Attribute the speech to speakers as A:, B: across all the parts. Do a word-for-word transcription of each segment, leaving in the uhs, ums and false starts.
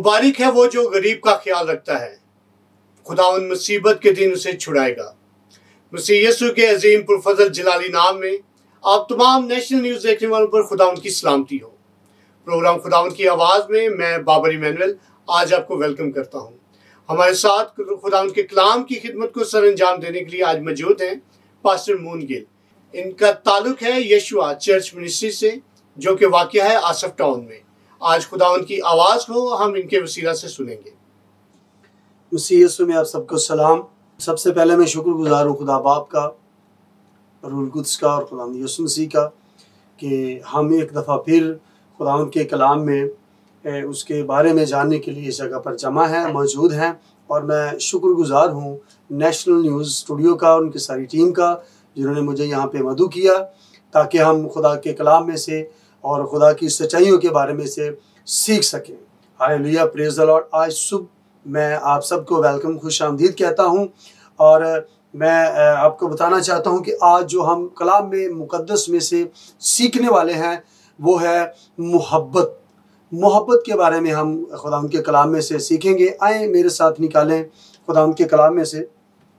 A: मुबारक है वो जो गरीब का ख्याल रखता है, खुदावंद मुसीबत के दिन उसे छुड़ाएगा। मसीह यीशु के अजीम पुरफजल जलाली नाम में आप तमाम नेशनल न्यूज़ देखने वालों पर खुदावंद की सलामती हो। प्रोग्राम खुदावंद की आवाज़ में मैं बाबर इमैनुअल आज आपको वेलकम करता हूँ। हमारे साथ खुदावंद के कलाम की खिदमत को सर अंजाम देने के लिए आज मौजूद हैं पास्टर मून गिल। इनका ताल्लुक है यशुआ चर्च मिनिस्ट्री से, जो कि वाक़या है आसफ टाउन में। आज खुदावंद की आवाज़ को हम इनके वसीला से सुनेंगे।
B: मसीह यीशु में आप सबको सलाम। सबसे पहले मैं शुक्रगुजार हूँ खुदा बाप का, रूल कुद्स का और खुदा यीशु मसीह का कि हम एक दफ़ा फिर खुदावंद के कलाम में उसके बारे में जानने के लिए इस जगह पर जमा हैं, मौजूद हैं। और मैं शुक्रगुजार हूँ नेशनल न्यूज़ स्टूडियो का, उनकी सारी टीम का, जिन्होंने मुझे यहाँ पे मदऊ किया ताकि हम खुदा के कलाम में से और खुदा की सच्चाइयों के बारे में से सीख सकें। Hallelujah, praise the Lord. आज सुबह मैं आप सबको वेलकम, खुश आमदीद कहता हूँ। और मैं आपको बताना चाहता हूँ कि आज जो हम कलाम में मुकद्दस में से सीखने वाले हैं वो है मोहब्बत। मोहब्बत के बारे में हम खुदा के कलाम में से सीखेंगे। आए मेरे साथ निकालें खुदा के कलाम में से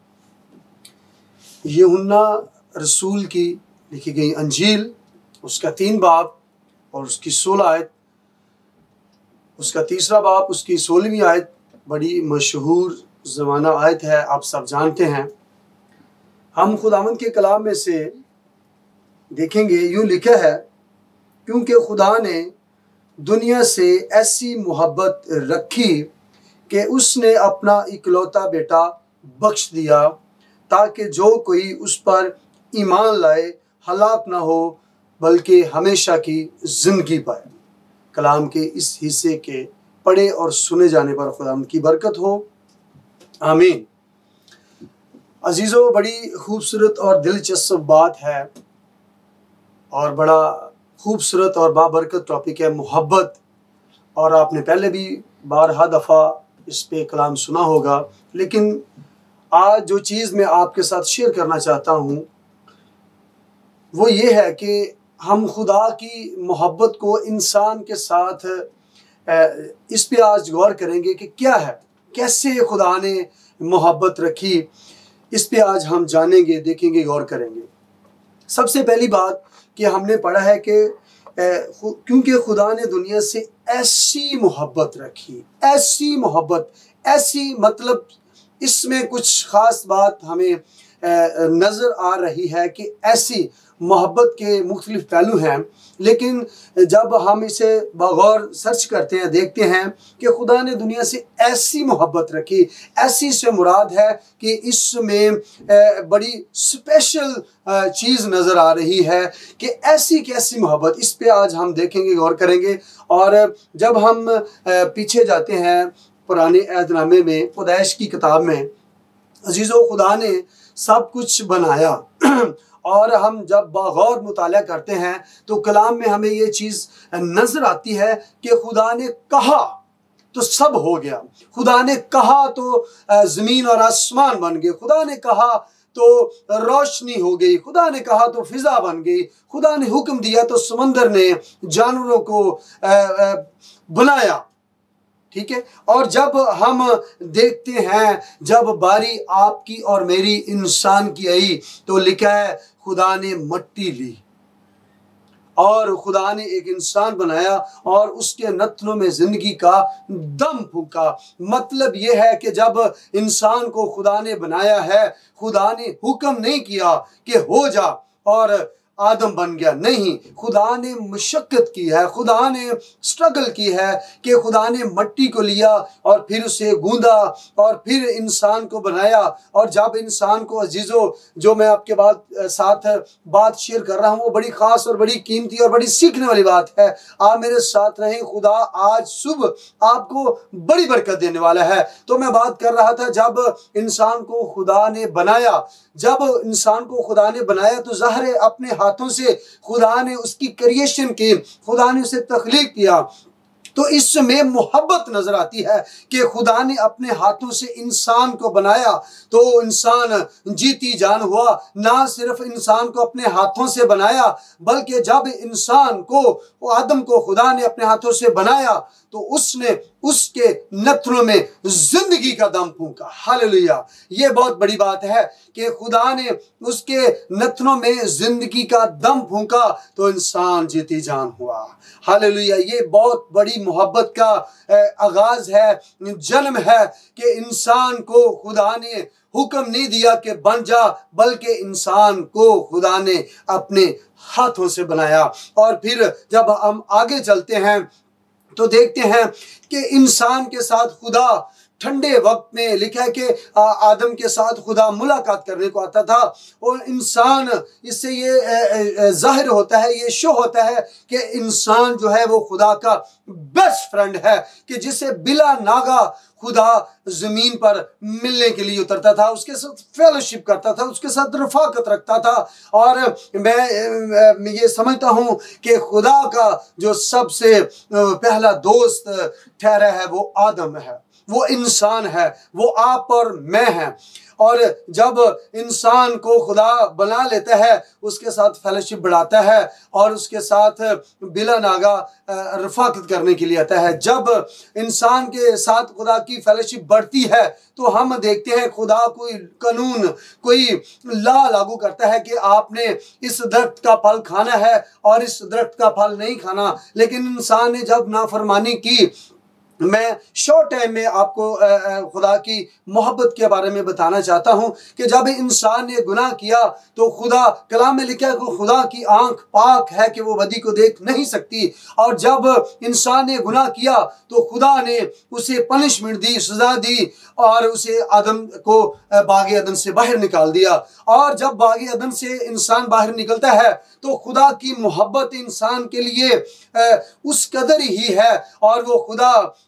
B: यूहन्ना रसूल की लिखी गई अंजील, उसका तीन बाब और उसकी सोलह आयत, उसका तीसरा बाब, उसकी सोलहवीं आयत बड़ी मशहूर ज़माना आयत है, आप सब जानते हैं। हम खुदावंद के कलाम में से देखेंगे, यूँ लिखा है, क्योंकि खुदा ने दुनिया से ऐसी मोहब्बत रखी कि उसने अपना इकलौता बेटा बख्श दिया ताकि जो कोई उस पर ईमान लाए हलाक ना हो बल्कि हमेशा की ज़िंदगी पाए। कलाम के इस हिस्से के पढ़े और सुने जाने पर खुदा की बरकत हो, आमीन। अजीज़ों, बड़ी खूबसूरत और दिलचस्प बात है और बड़ा खूबसूरत और बाबरकत टॉपिक है मोहब्बत। और आपने पहले भी बारहा दफ़ा इस पे कलाम सुना होगा, लेकिन आज जो चीज़ मैं आपके साथ शेयर करना चाहता हूँ वो ये है कि हम खुदा की मोहब्बत को इंसान के साथ इस पे आज गौर करेंगे कि क्या है, कैसे खुदा ने मोहब्बत रखी। इस पे आज हम जानेंगे, देखेंगे, गौर करेंगे। सबसे पहली बात कि हमने पढ़ा है कि क्योंकि खुदा ने दुनिया से ऐसी मोहब्बत रखी, ऐसी मोहब्बत, ऐसी मतलब इसमें कुछ ख़ास बात हमें नज़र आ रही है कि ऐसी मोहब्बत के मुख्तलिफ पहलू हैं। लेकिन जब हम इसे बगौर सर्च करते हैं, देखते हैं कि खुदा ने दुनिया से ऐसी मोहब्बत रखी, ऐसी से मुराद है कि इसमें बड़ी स्पेशल चीज़ नज़र आ रही है कि ऐसी कैसी मोहब्बत, इस पे आज हम देखेंगे, गौर करेंगे। और जब हम पीछे जाते हैं पुराने अहदनामे में, पैदाइश की किताब में, अजीज़ों, खुदा ने सब कुछ बनाया और हम जब बगौर मुताला करते हैं तो कलाम में हमें ये चीज़ नज़र आती है कि खुदा ने कहा तो सब हो गया, खुदा ने कहा तो ज़मीन और आसमान बन गए, खुदा ने कहा तो रोशनी हो गई, खुदा ने कहा तो फिज़ा बन गई, खुदा ने हुक्म दिया तो समंदर ने जानवरों को बनाया। ठीक है। और जब हम देखते हैं, जब बारी आपकी और मेरी इंसान की आई तो लिखा है खुदा ने मिट्टी ली और खुदा ने एक इंसान बनाया और उसके नथनों में जिंदगी का दम फूंका। मतलब यह है कि जब इंसान को खुदा ने बनाया है, खुदा ने हुक्म नहीं किया कि हो जा और आदम बन गया, नहीं, खुदा ने मशक्कत की है, खुदा ने स्ट्रगल की है कि खुदा ने मिट्टी को लिया और फिर उसे गूंदा और फिर इंसान को बनाया। और जब इंसान को, अजीज़ों, जो मैं आपके बात साथ बात शेयर कर रहा हूँ वो बड़ी ख़ास और बड़ी कीमती और बड़ी सीखने वाली बात है। आप मेरे साथ रहें, खुदा आज सुबह आपको बड़ी बरकत देने वाला है। तो मैं बात कर रहा था, जब इंसान को खुदा ने बनाया, जब इंसान को खुदा ने बनाया तो ज़ाहिर अपने हाथों से खुदा ने उसकी क्रिएशन की, खुदा ने उसे तख्लीक किया। तो इसमें मोहब्बत नजर आती है कि खुदा ने अपने हाथों से इंसान को बनाया तो इंसान जीती जान हुआ। ना सिर्फ इंसान को अपने हाथों से बनाया, बल्कि जब इंसान को, आदम को खुदा ने अपने हाथों से बनाया तो उसने उसके नथनों में जिंदगी का दम फूंका। हालेलुया। ये बहुत बड़ी बात है कि खुदा ने उसके नथनों में जिंदगी का दम फूंका तो इंसान जीती जान हुआ। हालेलुया। ये बहुत बड़ी मोहब्बत का आगाज है, जन्म है कि इंसान को खुदा ने हुक्म नहीं दिया कि बन जा, बल्कि इंसान को खुदा ने अपने हाथों से बनाया। और फिर जब हम आगे चलते हैं तो देखते हैं कि इंसान के साथ खुदा ठंडे वक्त में, लिखा है कि आदम के साथ खुदा मुलाकात करने को आता था और इंसान, इससे ये जाहिर होता है, ये शो होता है कि इंसान जो है वो खुदा का बेस्ट फ्रेंड है, कि जिसे बिला नागा खुदा जमीन पर मिलने के लिए उतरता था, उसके साथ फेलोशिप करता था, उसके साथ रफाकत रखता था। और मैं ये समझता हूँ कि खुदा का जो सबसे पहला दोस्त ठहरा है वो आदम है, वो इंसान है, वो आप और मैं हैं। और जब इंसान को खुदा बना लेता है, उसके साथ फेलोशिप बढ़ाता है और उसके साथ बिला नागा रफाकत करने के लिए आता है। जब इंसान के साथ खुदा की फेलोशिप बढ़ती है तो हम देखते हैं खुदा कोई कानून, कोई ला लागू करता है कि आपने इस दरख्त का फल खाना है और इस दरख्त का फल नहीं खाना। लेकिन इंसान ने जब नाफरमानी की, मैं शॉर्ट टाइम में आपको खुदा की मोहब्बत के बारे में बताना चाहता हूं कि जब इंसान ने गुनाह किया तो खुदा, कलाम में लिखा है कि खुदा की आंख पाक है कि वो बदी को देख नहीं सकती। और जब इंसान ने गुनाह किया तो खुदा ने उसे पनिशमेंट दी, सजा दी और उसे आदम को बागे अदन से बाहर निकाल दिया। और जब बागे अदन से इंसान बाहर निकलता है तो खुदा की मोहब्बत इंसान के लिए उस कदर ही है और वो खुदा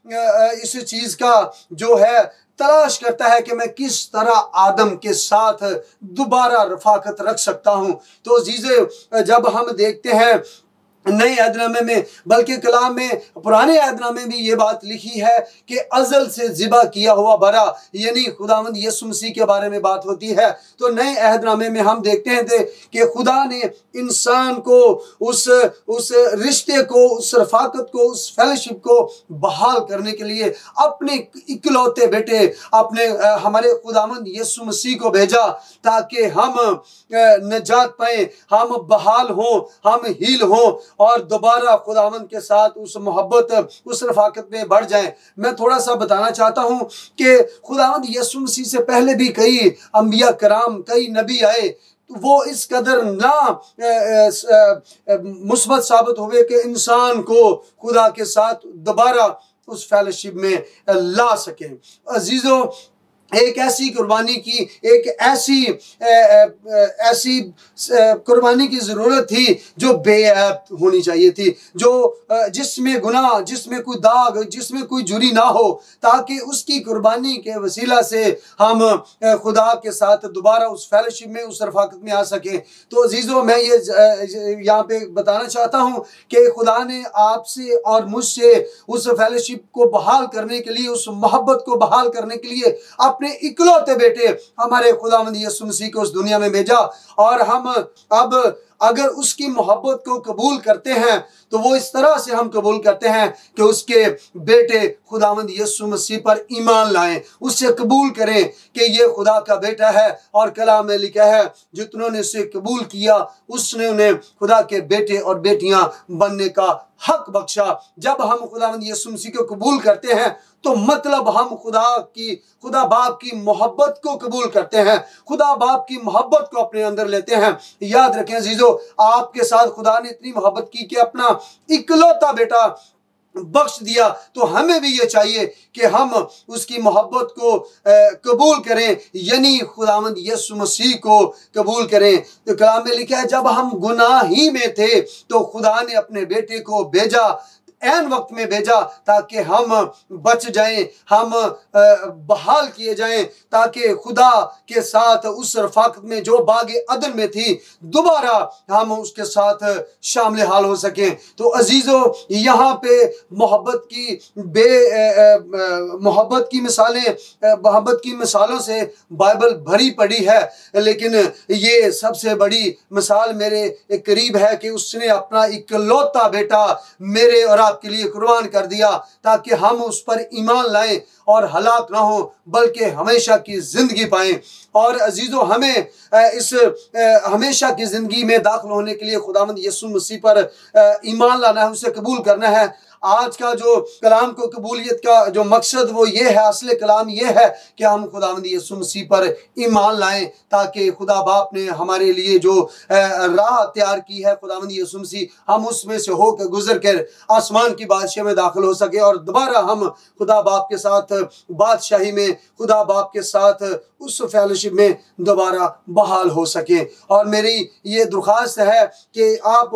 B: इस चीज का जो है तलाश करता है कि मैं किस तरह आदम के साथ दोबारा रफाकत रख सकता हूं। तो चीजें जब हम देखते हैं नए अहदनामे में, बल्कि कलाम में पुराने अहदनामे में भी ये बात लिखी है कि अजल से ज़िबा किया हुआ बरा, यानी खुदावंद यीशु मसीह के बारे में बात होती है। तो नए अहदनामे में हम देखते हैं थे कि खुदा ने इंसान को उस उस रिश्ते को, उस रफाकत को, उस फेलोशिप को बहाल करने के लिए अपने इकलौते बेटे, अपने हमारे खुदावंद यीशु मसीह को भेजा ताकि हम नजात पाएं, हम बहाल हों, हम हील हों और दोबारा खुदावंद के साथ उस मोहब्बत, उस रफाकत में बढ़ जाएं। मैं थोड़ा सा बताना चाहता हूं कि खुदावंद यीशु मसीह से पहले भी कई अंबिया कराम, कई नबी आए, वो इस कदर ना मुस्बत साबित हुए कि इंसान को खुदा के साथ दोबारा उस फेलोशिप में ला सके। अजीजों, एक ऐसी कुर्बानी की, एक ऐसी ए, ए, ऐसी कुर्बानी की ज़रूरत थी जो बेऐब होनी चाहिए थी, जो जिसमें गुनाह, जिसमें कोई दाग, जिसमें कोई जुरी ना हो, ताकि उसकी कुर्बानी के वसीला से हम खुदा के साथ दोबारा उस फेलोशिप में, उस रफाकत में आ सकें। तो अजीज़ों, मैं ये यहाँ पे बताना चाहता हूँ कि खुदा ने आपसे और मुझसे उस फेलोशिप को बहाल करने के लिए, उस मोहब्बत को बहाल करने के लिए अपने इकलौते बेटे हमारे खुदावंद यीशु मसीह को उस दुनिया में भेजा। और हम अब अगर उसकी मोहब्बत को कबूल करते हैं तो वो इस तरह से हम कबूल करते हैं कि उसके बेटे खुदावंद यीशु मसीह पर ईमान लाएं, उससे कबूल करें कि ये खुदा का बेटा है। और कलाम में लिखा है, जितनों ने उसे कबूल किया उसने उन्हें खुदा के बेटे और बेटियां बनने का हक बख्शा। जब हम खुदावंद यीशु मसीह को कबूल करते हैं तो मतलब हम खुदा की, खुदा बाप की मोहब्बत को कबूल करते हैं, खुदा बाप की मोहब्बत को अपने अंदर लेते हैं। याद रखें अजीजों, आपके साथ खुदा ने इतनी मोहब्बत की कि अपना इकलौता बेटा बख्श दिया, तो हमें भी ये चाहिए कि हम उसकी मोहब्बत को कबूल करें, यानी खुदावंद यीशु मसीह को कबूल करें। तो कलाम में लिखा है, जब हम गुनाह ही में थे तो खुदा ने अपने बेटे को भेजा, ऐन वक्त में भेजा, ताकि हम बच जाएं, हम बहाल किए जाएं, ताकि खुदा के साथ उस रफाकत में जो बागे अदन में थी दोबारा हम उसके साथ शामिल हाल हो सकें। तो अजीजों, यहाँ पे मोहब्बत की बे मोहब्बत की मिसालें, मोहब्बत की मिसालों से बाइबल भरी पड़ी है, लेकिन ये सबसे बड़ी मिसाल मेरे करीब है कि उसने अपना इकलौता बेटा मेरे और आपके लिए कुर्बान कर दिया ताकि हम उस पर ईमान लाएं और हलाक ना हो बल्कि हमेशा की जिंदगी पाएं। और अजीजों, हमें इस हमेशा की जिंदगी में दाखिल होने के लिए खुदावंद यीशु मसीह पर ईमान लाना है, उसे कबूल करना है। आज का जो कलाम को कबूलियत का जो मकसद वो ये है, असले कलाम ये है कि हम खुदावंद यीशु मसीह पर ईमान लाएं ताकि खुदा बाप ने हमारे लिए जो राह तैयार की है खुदावंद यीशु मसीह, हम उसमें से होकर गुजर कर आसमान की बादशाह में दाखिल हो सके और दोबारा हम खुदा बाप के साथ बादशाही में, खुदा बाप के साथ उस फेलोशिप में दोबारा बहाल हो सके। और मेरी ये दरख्वास्त है कि आप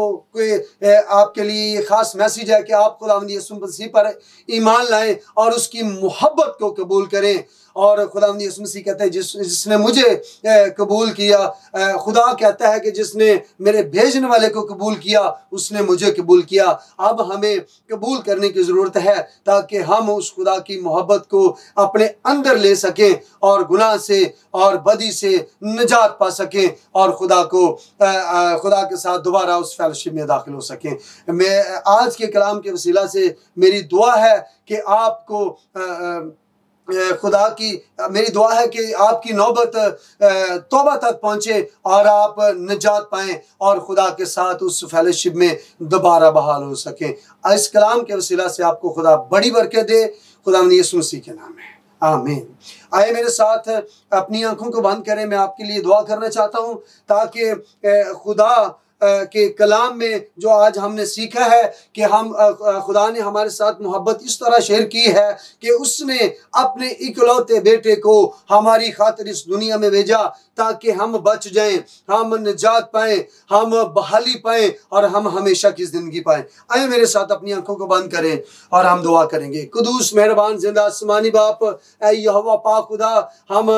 B: आपके लिए ये खास मैसेज है कि आप खुदावंद यीशु मसीह पर ईमान लाएं और उसकी मोहब्बत को कबूल करें। और खुदावंद यीशु मसीह कहते हैं जिस जिसने मुझे कबूल किया, खुदा कहता है कि जिसने मेरे भेजने वाले को कबूल किया उसने मुझे कबूल किया। अब हमें कबूल करने की ज़रूरत है ताकि हम उस खुदा की मोहब्बत को अपने अंदर ले सकें और गुनाह से और बदी से निजात पा सकें और खुदा को खुदा के साथ दोबारा उस फेलोशिप में दाखिल हो सकें। मैं आज के कलाम के वसीला से मेरी दुआ है कि आपको आ, खुदा की मेरी दुआ है कि आपकी नौबत तौबा तक पहुँचे और आप निजात पाएं और खुदा के साथ उस फेलोशिप में दोबारा बहाल हो सकें। इस कलाम के वसीला से आपको खुदा बड़ी बरकत दे, खुदा यीशु मसीह के नाम में, आमीन। आए मेरे साथ अपनी आंखों को बंद करें, मैं आपके लिए दुआ करना चाहता हूँ ताकि खुदा के कलाम में जो आज हमने सीखा है कि हम खुदा ने हमारे साथ मोहब्बत इस तरह शेयर की है कि उसने अपने इकलौते बेटे को हमारी खातिर इस दुनिया में भेजा ताकि हम बच जाएं, हम निजात पाएं, हम बहाली पाएं और हम हमेशा की जिंदगी पाएं। आए मेरे साथ अपनी आंखों को बंद करें और हम दुआ करेंगे। कुदूस मेहरबान जिंदा आसमानी बाप, ऐ यहोवा पाक खुदा, हम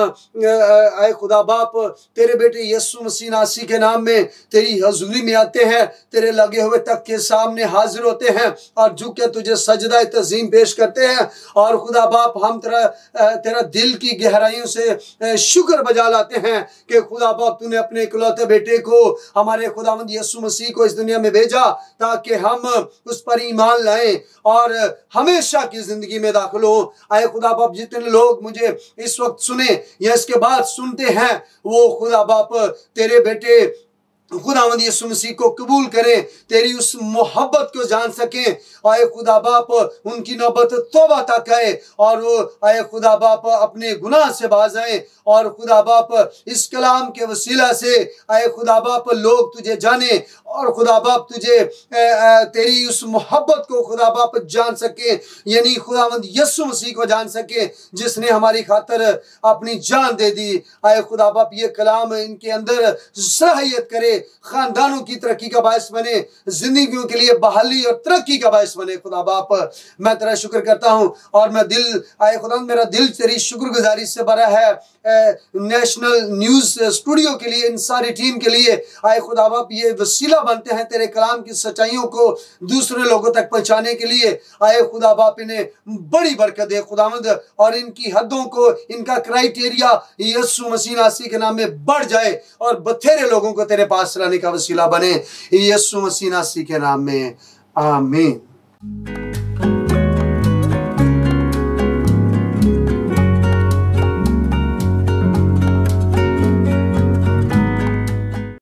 B: ऐ खुदा बाप तेरे बेटे यीशु मसीह नासी के नाम में तेरी हजूरी में आते हैं, तेरे लगे हुए तक के सामने हाजिर होते हैं और झुक के तुझे सजदा तज़ीम पेश करते हैं। और खुदा बाप हम तेरा तेरा दिल की गहराइयों से शुक्र बजा लाते हैं कि खुदा बाप तूने अपने इकलौते बेटे को, हमारे खुदावंद यीशु मसीह को इस दुनिया में भेजा ताकि हम उस पर ईमान लाएं और हमेशा की जिंदगी में दाखिल हो। आए खुदा बाप जितने लोग मुझे इस वक्त सुने या इसके बाद सुनते हैं वो खुदा बाप तेरे बेटे खुदावंद यीशु मसीह को कबूल करें, तेरी उस मोहब्बत को जान सकें। आए खुदा बाप उनकी नौबत तौबा तक आए और वो आए खुदा बाप अपने गुनाह से बाज आए और खुदा बाप इस कलाम के वसीला से आए खुदा बाप लोग तुझे जाने और खुदा बाप तुझे तेरी उस मोहब्बत को खुदा बाप जान सके, यानी खुदावंद यीशु मसीह को जान सके जिसने हमारी खातिर अपनी जान दे दी। आए खुदा बाप ये कलाम इनके अंदर सलाहियत करे, खानदानों की तरक्की का बायस बने, जिंदगियों के लिए बहाली और तरक्की का बायस बने। खुदा बाप मैं तेरा शुक्र करता हूँ और मैं दिल आए खुदा मेरा दिल तेरी शुक्रगुजारी से भरा है नेशनल न्यूज स्टूडियो के लिए, इन सारी टीम के लिए। आए खुदा बाप ये वसीला बनते हैं तेरे कलाम की सच्चाइयों को दूसरे लोगों तक पहुंचाने के लिए। आए खुदा बाप इन्हें बड़ी बरकत दे खुदावंद और इनकी हदों को, इनका क्राइटेरिया यीशु मसीह नासी के नाम में बढ़ जाए और बथेरे लोगों को तेरे पास लाने का वसीला बने, यीशु मसीह नासी के नाम में, आमीन।